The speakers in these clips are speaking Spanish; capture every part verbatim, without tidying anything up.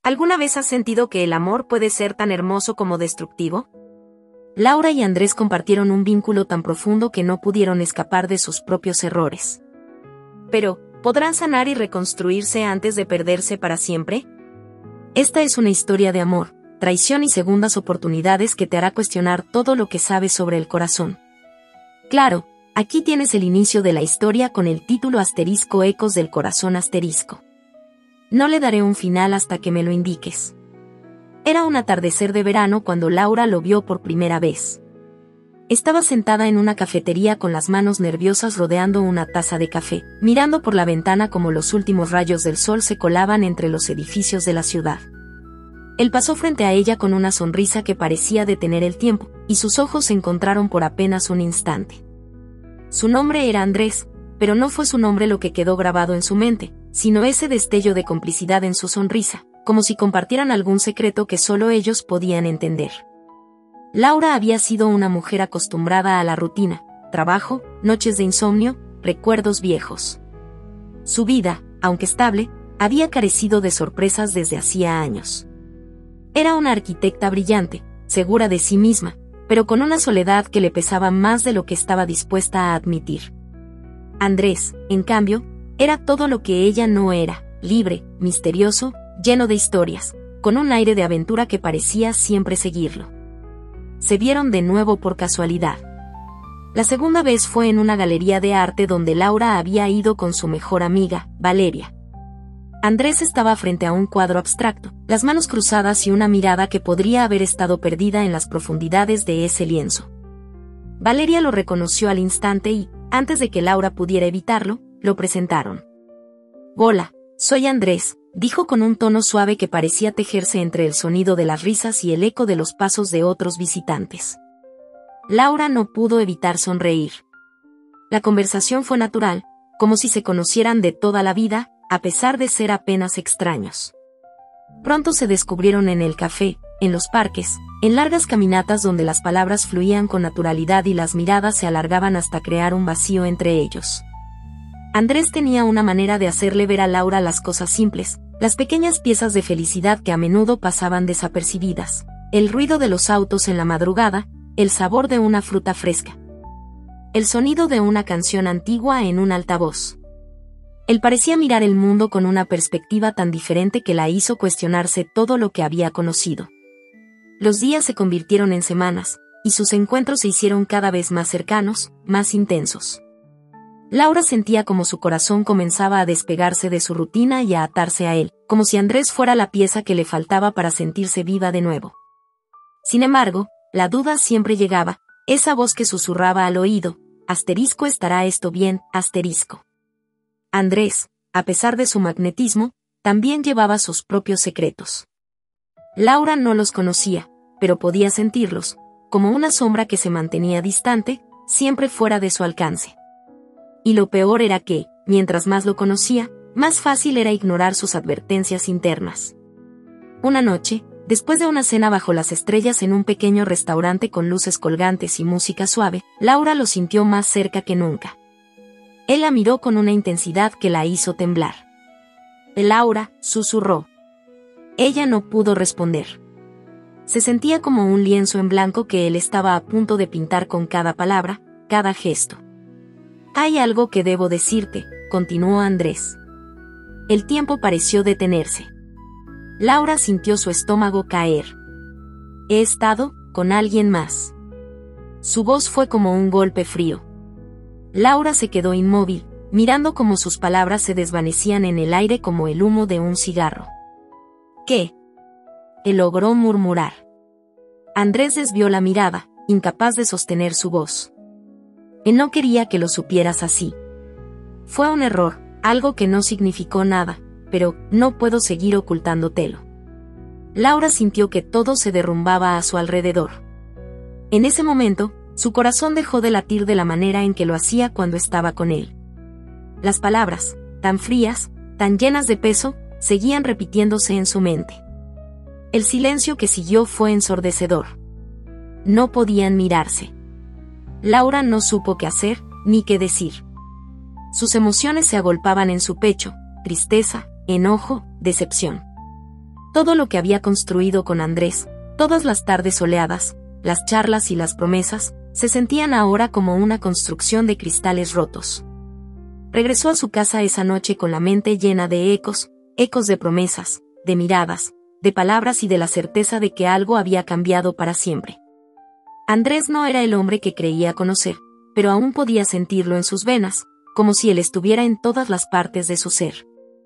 ¿Alguna vez has sentido que el amor puede ser tan hermoso como destructivo? Laura y Andrés compartieron un vínculo tan profundo que no pudieron escapar de sus propios errores. Pero, ¿podrán sanar y reconstruirse antes de perderse para siempre? Esta es una historia de amor, traición y segundas oportunidades que te hará cuestionar todo lo que sabes sobre el corazón. Claro, aquí tienes el inicio de la historia con el título asterisco Ecos del corazón asterisco. No le daré un final hasta que me lo indiques. Era un atardecer de verano cuando Laura lo vio por primera vez. Estaba sentada en una cafetería con las manos nerviosas rodeando una taza de café, mirando por la ventana como los últimos rayos del sol se colaban entre los edificios de la ciudad. Él pasó frente a ella con una sonrisa que parecía detener el tiempo, y sus ojos se encontraron por apenas un instante. Su nombre era Andrés, pero no fue su nombre lo que quedó grabado en su mente, sino ese destello de complicidad en su sonrisa, como si compartieran algún secreto que solo ellos podían entender. Laura había sido una mujer acostumbrada a la rutina, trabajo, noches de insomnio, recuerdos viejos. Su vida, aunque estable, había carecido de sorpresas desde hacía años. Era una arquitecta brillante, segura de sí misma, pero con una soledad que le pesaba más de lo que estaba dispuesta a admitir. Andrés, en cambio, era todo lo que ella no era, libre, misterioso, lleno de historias, con un aire de aventura que parecía siempre seguirlo. Se vieron de nuevo por casualidad. La segunda vez fue en una galería de arte donde Laura había ido con su mejor amiga, Valeria. Andrés estaba frente a un cuadro abstracto, las manos cruzadas y una mirada que podría haber estado perdida en las profundidades de ese lienzo. Valeria lo reconoció al instante y, antes de que Laura pudiera evitarlo, lo presentaron. «Hola, soy Andrés», dijo con un tono suave que parecía tejerse entre el sonido de las risas y el eco de los pasos de otros visitantes. Laura no pudo evitar sonreír. La conversación fue natural, como si se conocieran de toda la vida, a pesar de ser apenas extraños. Pronto se descubrieron en el café, en los parques, en largas caminatas donde las palabras fluían con naturalidad y las miradas se alargaban hasta crear un vacío entre ellos. Andrés tenía una manera de hacerle ver a Laura las cosas simples, las pequeñas piezas de felicidad que a menudo pasaban desapercibidas, el ruido de los autos en la madrugada, el sabor de una fruta fresca, el sonido de una canción antigua en un altavoz. Él parecía mirar el mundo con una perspectiva tan diferente que la hizo cuestionarse todo lo que había conocido. Los días se convirtieron en semanas, y sus encuentros se hicieron cada vez más cercanos, más intensos. Laura sentía como su corazón comenzaba a despegarse de su rutina y a atarse a él, como si Andrés fuera la pieza que le faltaba para sentirse viva de nuevo. Sin embargo, la duda siempre llegaba, esa voz que susurraba al oído, asterisco ¿estará esto bien? Asterisco. Andrés, a pesar de su magnetismo, también llevaba sus propios secretos. Laura no los conocía, pero podía sentirlos, como una sombra que se mantenía distante, siempre fuera de su alcance. Y lo peor era que, mientras más lo conocía, más fácil era ignorar sus advertencias internas. Una noche, después de una cena bajo las estrellas en un pequeño restaurante con luces colgantes y música suave, Laura lo sintió más cerca que nunca. Él la miró con una intensidad que la hizo temblar. «Laura», susurró. Ella no pudo responder. Se sentía como un lienzo en blanco que él estaba a punto de pintar con cada palabra, cada gesto. «Hay algo que debo decirte», continuó Andrés. El tiempo pareció detenerse. Laura sintió su estómago caer. «He estado con alguien más». Su voz fue como un golpe frío. Laura se quedó inmóvil, mirando cómo sus palabras se desvanecían en el aire como el humo de un cigarro. «¿Qué?», él logró murmurar. Andrés desvió la mirada, incapaz de sostener su voz. Él no quería que lo supieras así. Fue un error, algo que no significó nada, pero no puedo seguir ocultándotelo. Laura sintió que todo se derrumbaba a su alrededor. En ese momento, su corazón dejó de latir de la manera en que lo hacía cuando estaba con él. Las palabras, tan frías, tan llenas de peso, seguían repitiéndose en su mente. El silencio que siguió fue ensordecedor. No podían mirarse. Laura no supo qué hacer, ni qué decir. Sus emociones se agolpaban en su pecho, tristeza, enojo, decepción. Todo lo que había construido con Andrés, todas las tardes soleadas, las charlas y las promesas, se sentían ahora como una construcción de cristales rotos. Regresó a su casa esa noche con la mente llena de ecos, ecos de promesas, de miradas, de palabras y de la certeza de que algo había cambiado para siempre. Andrés no era el hombre que creía conocer, pero aún podía sentirlo en sus venas, como si él estuviera en todas las partes de su ser.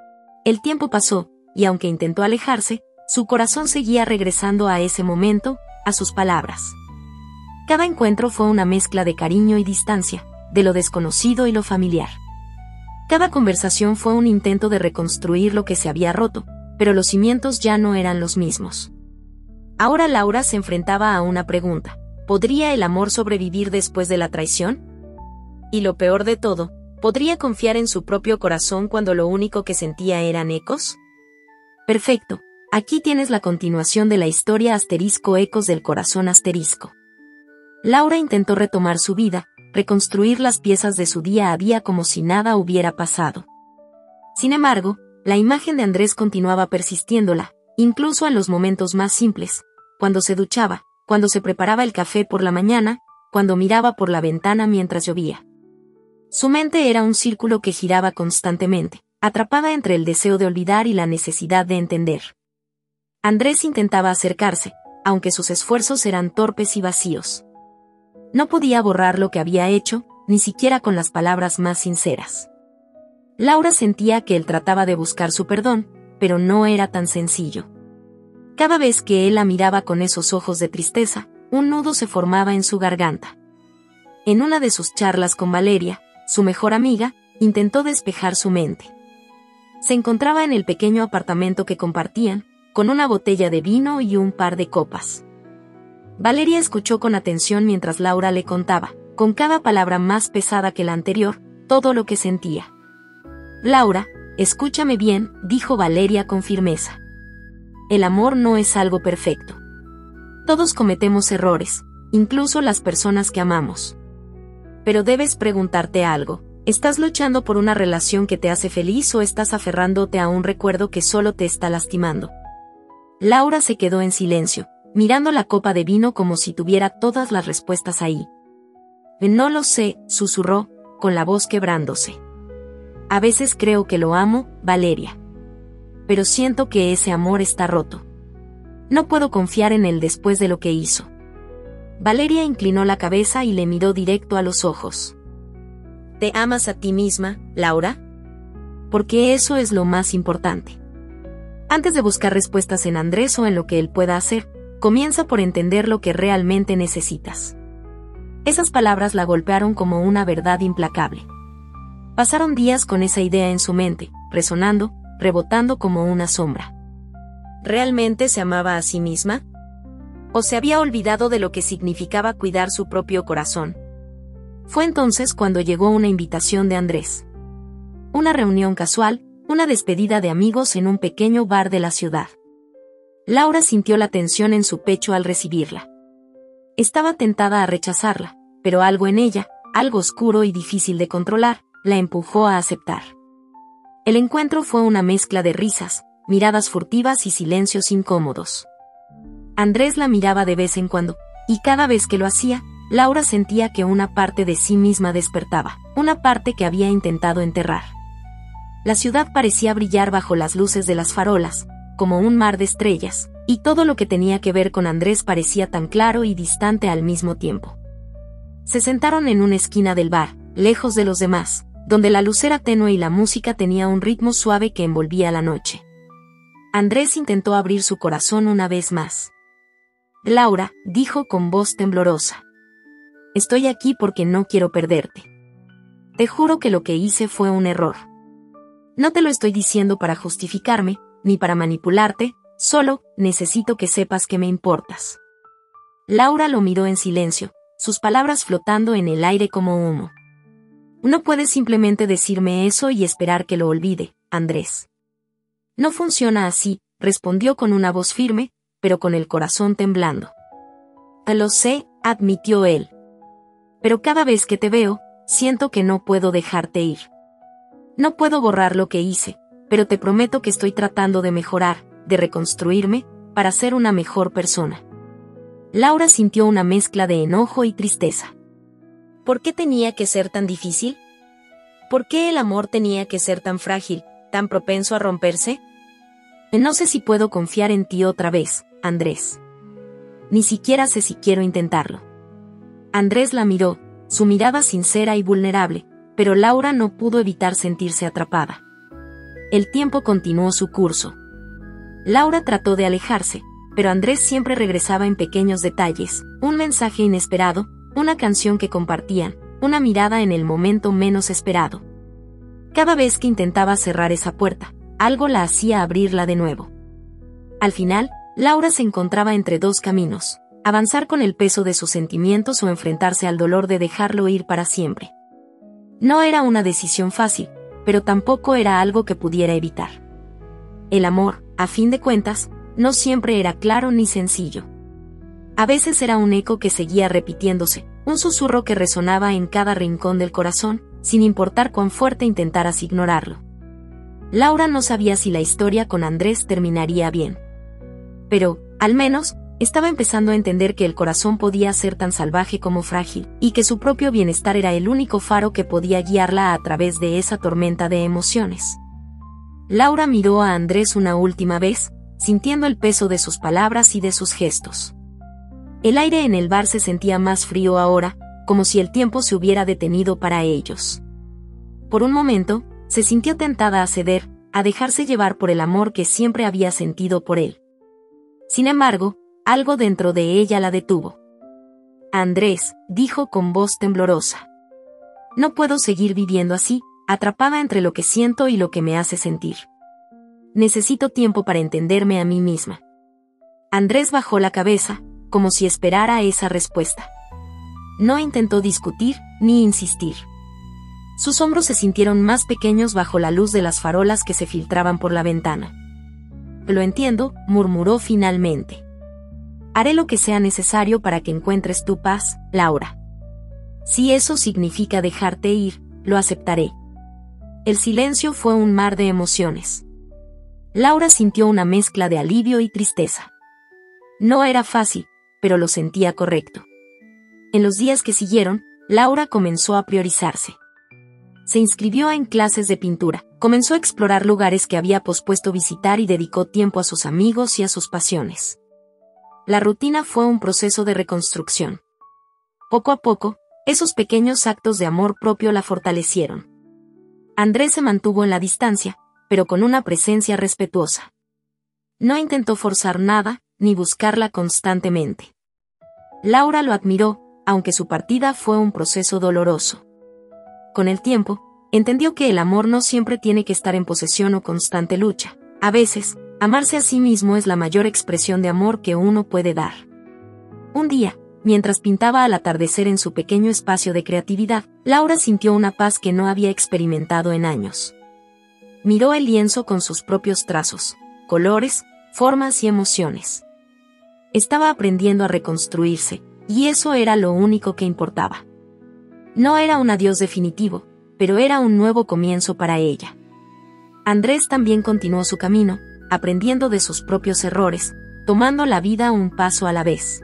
El tiempo pasó, y aunque intentó alejarse, su corazón seguía regresando a ese momento, a sus palabras. Cada encuentro fue una mezcla de cariño y distancia, de lo desconocido y lo familiar. Cada conversación fue un intento de reconstruir lo que se había roto, pero los cimientos ya no eran los mismos. Ahora Laura se enfrentaba a una pregunta: ¿podría el amor sobrevivir después de la traición? Y lo peor de todo, ¿podría confiar en su propio corazón cuando lo único que sentía eran ecos? Perfecto, aquí tienes la continuación de la historia asterisco ecos del corazón asterisco. Laura intentó retomar su vida, reconstruir las piezas de su día a día como si nada hubiera pasado. Sin embargo, la imagen de Andrés continuaba persistiéndola, incluso en los momentos más simples, cuando se duchaba, cuando se preparaba el café por la mañana, cuando miraba por la ventana mientras llovía. Su mente era un círculo que giraba constantemente, atrapada entre el deseo de olvidar y la necesidad de entender. Andrés intentaba acercarse, aunque sus esfuerzos eran torpes y vacíos. No podía borrar lo que había hecho, ni siquiera con las palabras más sinceras. Laura sentía que él trataba de buscar su perdón, pero no era tan sencillo. Cada vez que él la miraba con esos ojos de tristeza, un nudo se formaba en su garganta. En una de sus charlas con Valeria, su mejor amiga, intentó despejar su mente. Se encontraba en el pequeño apartamento que compartían, con una botella de vino y un par de copas. Valeria escuchó con atención mientras Laura le contaba, con cada palabra más pesada que la anterior, todo lo que sentía. Laura, escúchame bien, dijo Valeria con firmeza. El amor no es algo perfecto. Todos cometemos errores, incluso las personas que amamos. Pero debes preguntarte algo: ¿estás luchando por una relación que te hace feliz o estás aferrándote a un recuerdo que solo te está lastimando? Laura se quedó en silencio, mirando la copa de vino como si tuviera todas las respuestas ahí. No lo sé, susurró, con la voz quebrándose. A veces creo que lo amo, Valeria. Pero siento que ese amor está roto. No puedo confiar en él después de lo que hizo. Valeria inclinó la cabeza y le miró directo a los ojos. ¿Te amas a ti misma, Laura? Porque eso es lo más importante. Antes de buscar respuestas en Andrés o en lo que él pueda hacer, comienza por entender lo que realmente necesitas. Esas palabras la golpearon como una verdad implacable. Pasaron días con esa idea en su mente, resonando, rebotando como una sombra. ¿Realmente se amaba a sí misma? ¿O se había olvidado de lo que significaba cuidar su propio corazón? Fue entonces cuando llegó una invitación de Andrés. Una reunión casual, una despedida de amigos en un pequeño bar de la ciudad. Laura sintió la tensión en su pecho al recibirla. Estaba tentada a rechazarla, pero algo en ella, algo oscuro y difícil de controlar, la empujó a aceptar. El encuentro fue una mezcla de risas, miradas furtivas y silencios incómodos. Andrés la miraba de vez en cuando, y cada vez que lo hacía, Laura sentía que una parte de sí misma despertaba, una parte que había intentado enterrar. La ciudad parecía brillar bajo las luces de las farolas, como un mar de estrellas, y todo lo que tenía que ver con Andrés parecía tan claro y distante al mismo tiempo. Se sentaron en una esquina del bar, lejos de los demás, donde la luz era tenue y la música tenía un ritmo suave que envolvía la noche. Andrés intentó abrir su corazón una vez más. Laura, dijo con voz temblorosa. Estoy aquí porque no quiero perderte. Te juro que lo que hice fue un error. No te lo estoy diciendo para justificarme, ni para manipularte, solo necesito que sepas que me importas. Laura lo miró en silencio, sus palabras flotando en el aire como humo. No puedes simplemente decirme eso y esperar que lo olvide, Andrés. No funciona así, respondió con una voz firme, pero con el corazón temblando. Lo sé, admitió él. Pero cada vez que te veo, siento que no puedo dejarte ir. No puedo borrar lo que hice, pero te prometo que estoy tratando de mejorar, de reconstruirme, para ser una mejor persona. Laura sintió una mezcla de enojo y tristeza. ¿Por qué tenía que ser tan difícil? ¿Por qué el amor tenía que ser tan frágil, tan propenso a romperse? No sé si puedo confiar en ti otra vez, Andrés. Ni siquiera sé si quiero intentarlo. Andrés la miró, su mirada sincera y vulnerable, pero Laura no pudo evitar sentirse atrapada. El tiempo continuó su curso. Laura trató de alejarse, pero Andrés siempre regresaba en pequeños detalles, un mensaje inesperado, una canción que compartían, una mirada en el momento menos esperado. Cada vez que intentaba cerrar esa puerta, algo la hacía abrirla de nuevo. Al final, Laura se encontraba entre dos caminos: avanzar con el peso de sus sentimientos o enfrentarse al dolor de dejarlo ir para siempre. No era una decisión fácil, pero tampoco era algo que pudiera evitar. El amor, a fin de cuentas, no siempre era claro ni sencillo. A veces era un eco que seguía repitiéndose, un susurro que resonaba en cada rincón del corazón, sin importar cuán fuerte intentaras ignorarlo. Laura no sabía si la historia con Andrés terminaría bien. Pero, al menos, estaba empezando a entender que el corazón podía ser tan salvaje como frágil, y que su propio bienestar era el único faro que podía guiarla a través de esa tormenta de emociones. Laura miró a Andrés una última vez, sintiendo el peso de sus palabras y de sus gestos. El aire en el bar se sentía más frío ahora, como si el tiempo se hubiera detenido para ellos. Por un momento, se sintió tentada a ceder, a dejarse llevar por el amor que siempre había sentido por él. Sin embargo, algo dentro de ella la detuvo. Andrés, dijo con voz temblorosa. No puedo seguir viviendo así, atrapada entre lo que siento y lo que me hace sentir. Necesito tiempo para entenderme a mí misma. Andrés bajó la cabeza, como si esperara esa respuesta. No intentó discutir, ni insistir. Sus hombros se sintieron más pequeños bajo la luz de las farolas que se filtraban por la ventana. Lo entiendo, murmuró finalmente. Haré lo que sea necesario para que encuentres tu paz, Laura. Si eso significa dejarte ir, lo aceptaré. El silencio fue un mar de emociones. Laura sintió una mezcla de alivio y tristeza. No era fácil, pero lo sentía correcto. En los días que siguieron, Laura comenzó a priorizarse. Se inscribió en clases de pintura, comenzó a explorar lugares que había pospuesto visitar y dedicó tiempo a sus amigos y a sus pasiones. La rutina fue un proceso de reconstrucción. Poco a poco, esos pequeños actos de amor propio la fortalecieron. Andrés se mantuvo en la distancia, pero con una presencia respetuosa. No intentó forzar nada, ni buscarla constantemente. Laura lo admiró, aunque su partida fue un proceso doloroso. Con el tiempo, entendió que el amor no siempre tiene que estar en posesión o constante lucha. A veces, amarse a sí mismo es la mayor expresión de amor que uno puede dar. Un día, mientras pintaba al atardecer en su pequeño espacio de creatividad, Laura sintió una paz que no había experimentado en años. Miró el lienzo con sus propios trazos, colores, formas y emociones. Estaba aprendiendo a reconstruirse, y eso era lo único que importaba. No era un adiós definitivo, pero era un nuevo comienzo para ella. Andrés también continuó su camino, aprendiendo de sus propios errores, tomando la vida un paso a la vez.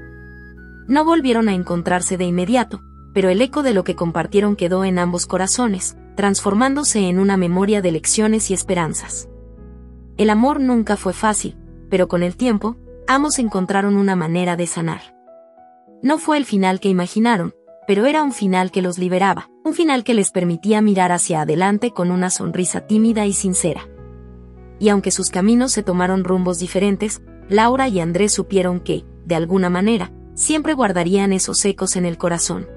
No volvieron a encontrarse de inmediato, pero el eco de lo que compartieron quedó en ambos corazones, transformándose en una memoria de lecciones y esperanzas. El amor nunca fue fácil, pero con el tiempo, ambos encontraron una manera de sanar. No fue el final que imaginaron, pero era un final que los liberaba, un final que les permitía mirar hacia adelante con una sonrisa tímida y sincera. Y aunque sus caminos se tomaron rumbos diferentes, Laura y Andrés supieron que, de alguna manera, siempre guardarían esos ecos en el corazón.